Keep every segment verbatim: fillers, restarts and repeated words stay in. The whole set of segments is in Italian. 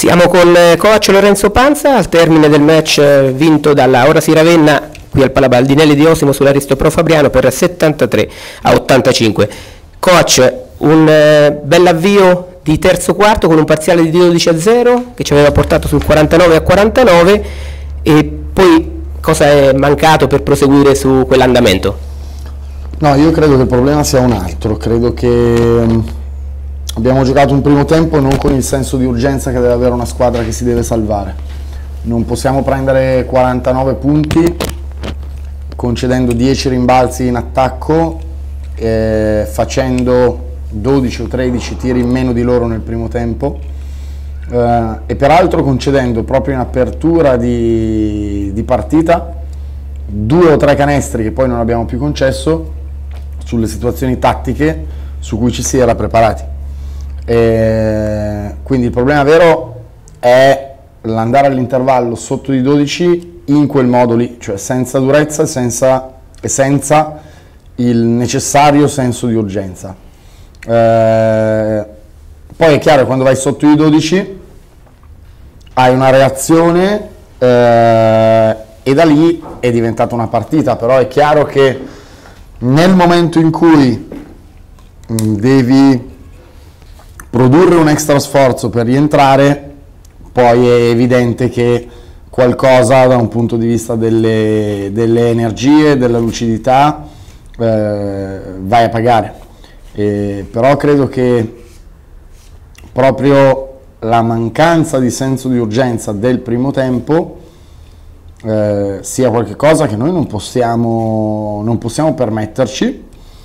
Siamo con coach Lorenzo Panza al termine del match vinto dalla Orasi Ravenna qui al Palabaldinelli di Osimo sull'Aristo Pro Fabriano per settantatré a ottantacinque. Coach, un eh, bell'avvio di terzo quarto con un parziale di dodici a zero che ci aveva portato sul quarantanove a quarantanove, e poi cosa è mancato per proseguire su quell'andamento? No, io credo che il problema sia un altro. Credo che um, abbiamo giocato un primo tempo non con il senso di urgenza che deve avere una squadra che si deve salvare. Non possiamo prendere quarantanove punti concedendo dieci rimbalzi in attacco, eh, facendo dodici o tredici tiri in meno di loro nel primo tempo, eh, e peraltro concedendo proprio in apertura di, di partita due o tre canestri che poi non abbiamo più concesso sulle situazioni tattiche su cui ci si era preparati. E quindi il problema vero è l'andare all'intervallo sotto di dodici in quel modo lì, cioè senza durezza e senza, e senza il necessario senso di urgenza. Eh, poi è chiaro che quando vai sotto i dodici hai una reazione, eh, e da lì è diventata una partita. Però è chiaro che nel momento in cui mh, devi produrre un extra sforzo per rientrare, poi è evidente che qualcosa da un punto di vista delle, delle energie, della lucidità, eh, vai a pagare. Eh, però credo che proprio la mancanza di senso di urgenza del primo tempo eh, sia qualcosa che noi non possiamo, non possiamo permetterci,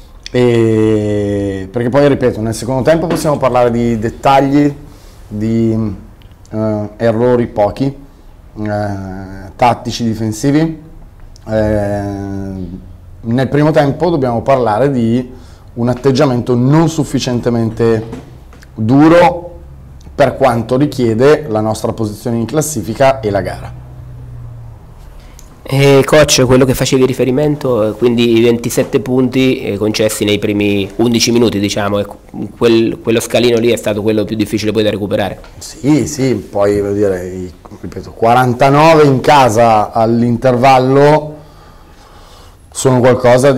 e, perché poi, ripeto, nel secondo tempo possiamo parlare di dettagli, di eh, errori pochi, eh, tattici, difensivi. Eh, nel primo tempo dobbiamo parlare di un atteggiamento non sufficientemente duro per quanto richiede la nostra posizione in classifica e la gara. E coach, quello che facevi riferimento, quindi i ventisette punti concessi nei primi undici minuti, diciamo, quel, quello scalino lì è stato quello più difficile poi da recuperare? Sì, sì, poi voglio dire, ripeto, quarantanove in casa all'intervallo sono qualcosa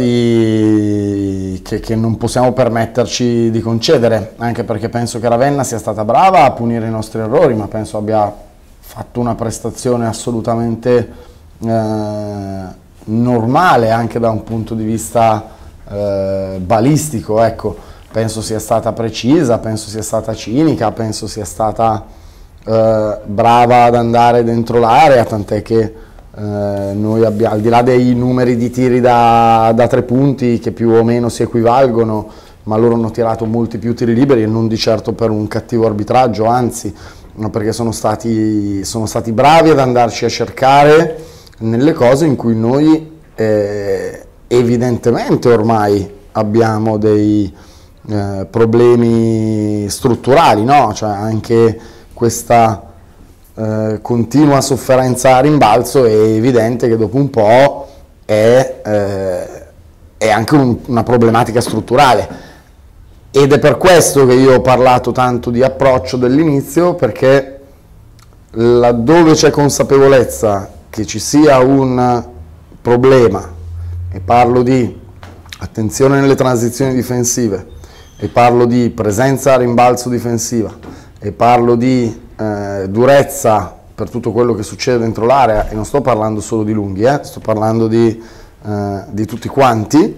di che, che non possiamo permetterci di concedere, anche perché penso che Ravenna sia stata brava a punire i nostri errori, ma penso abbia fatto una prestazione assolutamente eh, normale anche da un punto di vista eh, balistico, ecco. Penso sia stata precisa, penso sia stata cinica, penso sia stata eh, brava ad andare dentro l'area, tant'è che Uh, noi abbiamo, al di là dei numeri di tiri da, da tre punti che più o meno si equivalgono, ma loro hanno tirato molti più tiri liberi, e non di certo per un cattivo arbitraggio, anzi, no, perché sono stati, sono stati bravi ad andarci a cercare nelle cose in cui noi eh, evidentemente ormai abbiamo dei eh, problemi strutturali, no? Cioè anche questa Eh, continua sofferenza a rimbalzo è evidente che dopo un po' è, eh, è anche un, una problematica strutturale, ed è per questo che io ho parlato tanto di approccio dell'inizio, perché laddove c'è consapevolezza che ci sia un problema, e parlo di attenzione nelle transizioni difensive, e parlo di presenza a rimbalzo difensiva, e parlo di Eh, durezza per tutto quello che succede dentro l'area, e non sto parlando solo di lunghi, eh, sto parlando di, eh, di tutti quanti,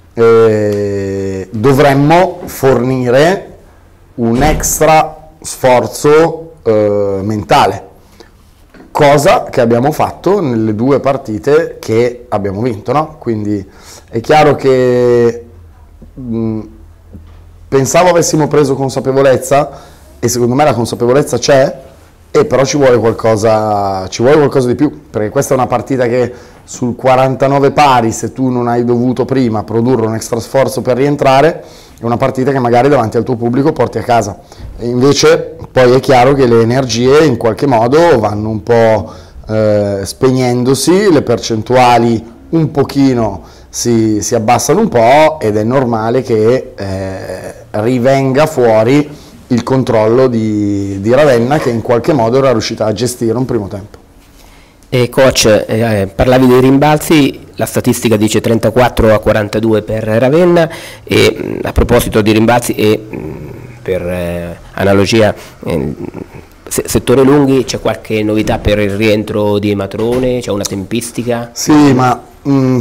eh, dovremmo fornire un extra sforzo eh, mentale, cosa che abbiamo fatto nelle due partite che abbiamo vinto, no? Quindi è chiaro che mh, pensavo avessimo preso consapevolezza, e secondo me la consapevolezza c'è, e però ci vuole qualcosa, ci vuole qualcosa di più, perché questa è una partita che sul quarantanove pari, se tu non hai dovuto prima produrre un extra sforzo per rientrare, è una partita che magari davanti al tuo pubblico porti a casa. E invece poi è chiaro che le energie in qualche modo vanno un po' eh, spegnendosi, le percentuali un pochino si, si abbassano un po', ed è normale che eh, rivenga fuori il controllo di, di Ravenna, che in qualche modo era riuscita a gestire un primo tempo. E coach, eh, parlavi dei rimbalzi, la statistica dice trentaquattro a quarantadue per Ravenna, e mh, a proposito di rimbalzi e mh, per eh, analogia, eh, se, settore lunghi, c'è qualche novità per il rientro di Matrone? C'è una tempistica? Sì, ma mh,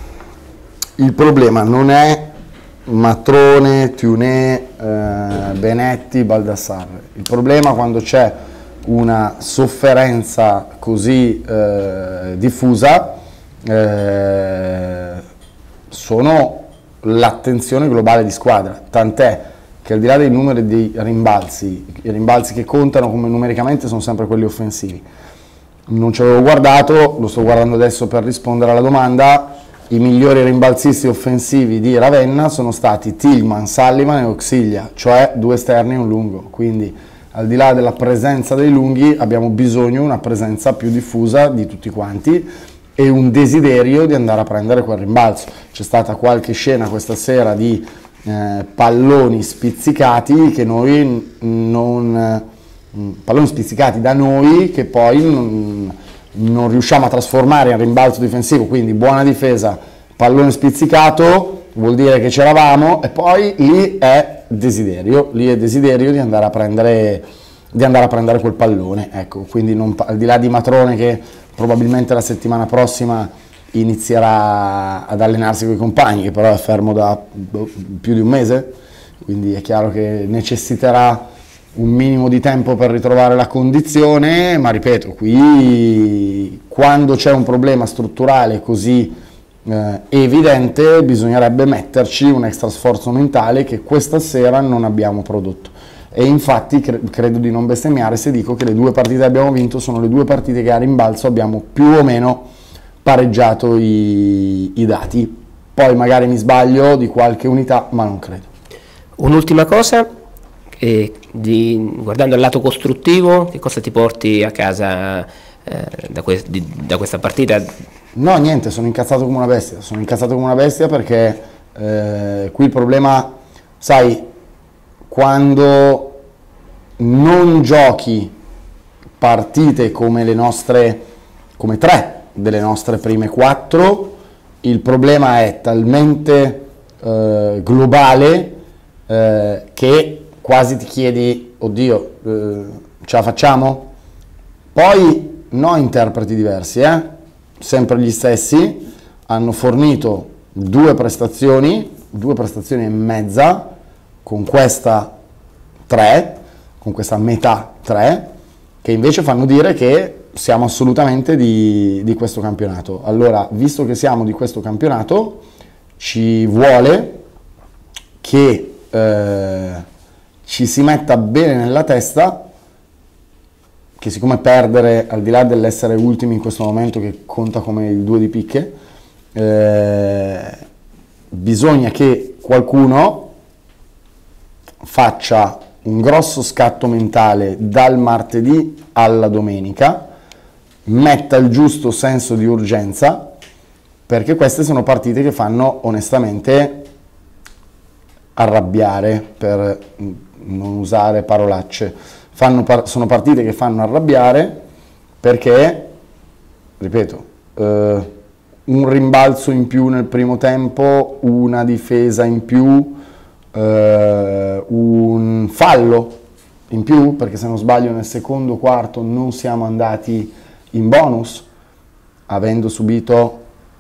il problema non è Matrone, Tiunè, eh, Benetti, Baldassarre. Il problema, quando c'è una sofferenza così eh, diffusa, eh, sono l'attenzione globale di squadra, tant'è che al di là dei numeri di rimbalzi, i rimbalzi che contano come numericamente sono sempre quelli offensivi. Non ci avevo guardato, lo sto guardando adesso per rispondere alla domanda. I migliori rimbalzisti offensivi di Ravenna sono stati Tillman, Sullivan e Oxiglia, cioè due esterni e un lungo, quindi al di là della presenza dei lunghi abbiamo bisogno di una presenza più diffusa di tutti quanti e un desiderio di andare a prendere quel rimbalzo. C'è stata qualche scena questa sera di eh, palloni spizzicati che noi non eh, palloni spizzicati da noi che poi non, non riusciamo a trasformare in rimbalzo difensivo, quindi buona difesa, pallone spizzicato, vuol dire che c'eravamo, e poi lì è desiderio, lì è desiderio di andare a prendere, di andare a prendere quel pallone, ecco, quindi non, al di là di Matrone che probabilmente la settimana prossima inizierà ad allenarsi con i compagni, che però è fermo da più di un mese, quindi è chiaro che necessiterà un minimo di tempo per ritrovare la condizione, ma ripeto, qui quando c'è un problema strutturale così eh, evidente bisognerebbe metterci un extra sforzo mentale che questa sera non abbiamo prodotto. E infatti cre credo di non bestemmiare se dico che le due partite che abbiamo vinto sono le due partite che a rimbalzo abbiamo più o meno pareggiato i, i dati. Poi magari mi sbaglio di qualche unità, ma non credo. Un'ultima cosa, eh, di, guardando il lato costruttivo, che cosa ti porti a casa eh, da, que di, da questa partita? No, niente, sono incazzato come una bestia, sono incazzato come una bestia perché eh, qui il problema, sai, quando non giochi partite come le nostre, come tre delle nostre prime quattro, il problema è talmente eh, globale eh, che quasi ti chiedi, oddio, eh, ce la facciamo? Poi no, interpreti diversi, eh? Sempre gli stessi, hanno fornito due prestazioni, due prestazioni e mezza, con questa tre, con questa metà tre, che invece fanno dire che siamo assolutamente di, di questo campionato. Allora, visto che siamo di questo campionato, ci vuole che eh, ci si metta bene nella testa che siccome perdere, al di là dell'essere ultimi in questo momento che conta come il due di picche, eh, bisogna che qualcuno faccia un grosso scatto mentale dal martedì alla domenica, metta il giusto senso di urgenza, perché queste sono partite che fanno onestamente arrabbiare, per non usare parolacce. Fanno par sono partite che fanno arrabbiare perché, ripeto, eh, un rimbalzo in più nel primo tempo, una difesa in più, Uh, un fallo in più, perché se non sbaglio nel secondo quarto non siamo andati in bonus avendo subito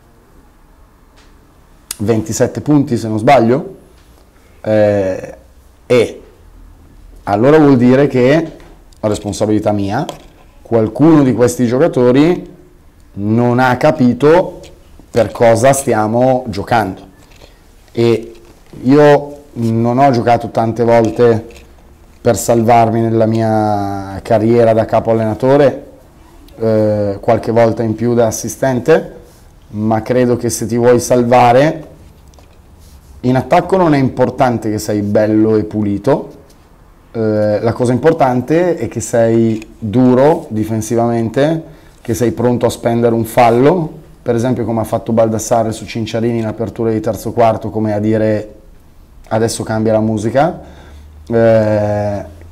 ventisette punti se non sbaglio, eh, e allora vuol dire che, responsabilità mia, qualcuno di questi giocatori non ha capito per cosa stiamo giocando. E io non ho giocato tante volte per salvarmi nella mia carriera da capo allenatore, eh, qualche volta in più da assistente, ma credo che se ti vuoi salvare, in attacco non è importante che sei bello e pulito, eh, la cosa importante è che sei duro difensivamente, che sei pronto a spendere un fallo, per esempio come ha fatto Baldassarre su Cinciarini in apertura di terzo quarto, come a dire adesso cambia la musica, eh,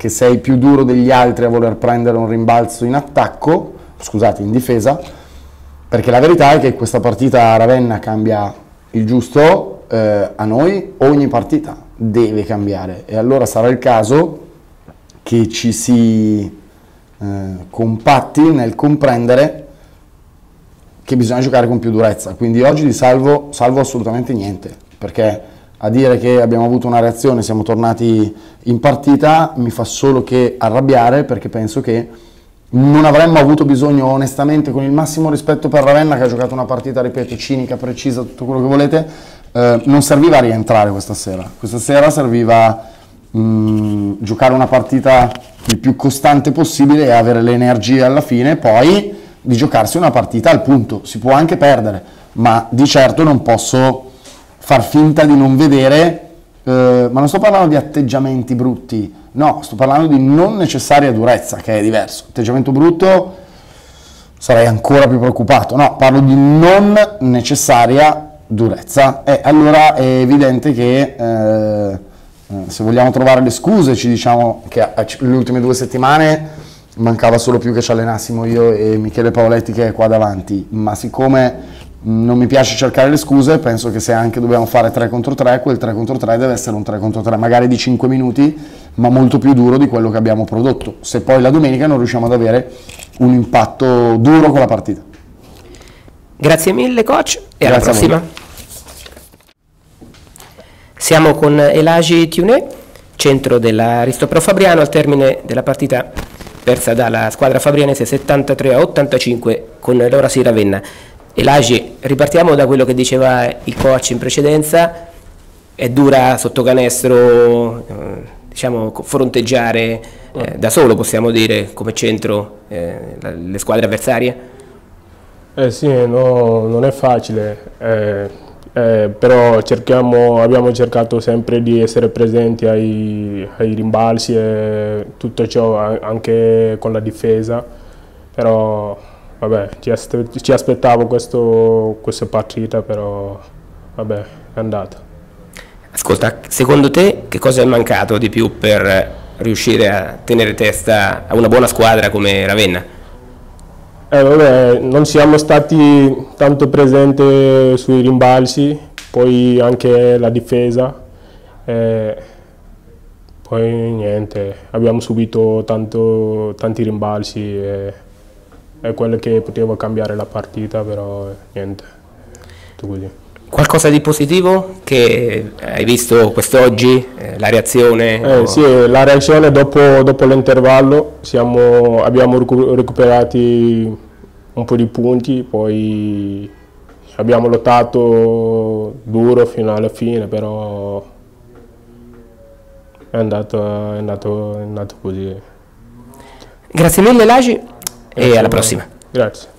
che sei più duro degli altri a voler prendere un rimbalzo in attacco, scusate, in difesa, perché la verità è che questa partita a Ravenna cambia il giusto, eh, a noi ogni partita deve cambiare, e allora sarà il caso che ci si eh, compatti nel comprendere che bisogna giocare con più durezza. Quindi oggi di salvo, salvo assolutamente niente, perché a dire che abbiamo avuto una reazione, siamo tornati in partita, mi fa solo che arrabbiare, perché penso che non avremmo avuto bisogno, onestamente, con il massimo rispetto per Ravenna, che ha giocato una partita, ripeto, cinica, precisa, tutto quello che volete, eh, non serviva a rientrare questa sera. Questa sera serviva mh, giocare una partita il più costante possibile e avere le energie alla fine, poi di giocarsi una partita al punto. Si può anche perdere, ma di certo non posso far finta di non vedere, eh, ma non sto parlando di atteggiamenti brutti, no, sto parlando di non necessaria durezza, che è diverso. Atteggiamento brutto sarei ancora più preoccupato, no, parlo di non necessaria durezza, e allora è evidente che eh, se vogliamo trovare le scuse, ci diciamo che le ultime due settimane mancava solo più che ci allenassimo io e Michele Paoletti, che è qua davanti, ma siccome non mi piace cercare le scuse, penso che se anche dobbiamo fare tre contro tre, quel tre contro tre deve essere un tre contro tre, magari di cinque minuti, ma molto più duro di quello che abbiamo prodotto, se poi la domenica non riusciamo ad avere un impatto duro con la partita. Grazie mille coach e alla prossima. Siamo con Elagi Tiuné, centro dell'Aristo Pro Fabriano, al termine della partita persa dalla squadra fabrianese settantatré a ottantacinque con l'Orasi Ravenna. Elagi, ripartiamo da quello che diceva il coach in precedenza. È dura sotto canestro, eh, diciamo, fronteggiare eh, da solo, possiamo dire, come centro eh, le squadre avversarie? Eh sì, no, non è facile, eh, eh, però cerchiamo, abbiamo cercato sempre di essere presenti ai, ai rimbalzi e tutto ciò, anche con la difesa, però vabbè, ci, ci aspettavo questo, questa partita, però vabbè, è andata. Ascolta, secondo te che cosa è mancato di più per riuscire a tenere testa a una buona squadra come Ravenna? Eh, vabbè, non siamo stati tanto presenti sui rimbalzi, poi anche la difesa, eh, poi niente, abbiamo subito tanto, tanti rimbalzi e è quello che poteva cambiare la partita, però niente, tutto così. Qualcosa di positivo che hai visto quest'oggi, eh, la reazione? Eh, o... Sì, la reazione dopo, dopo l'intervallo, abbiamo recuperato un po' di punti, poi abbiamo lottato duro fino alla fine, però è andato, è andato, è andato così. Grazie mille Elagi e alla prossima. Grazie.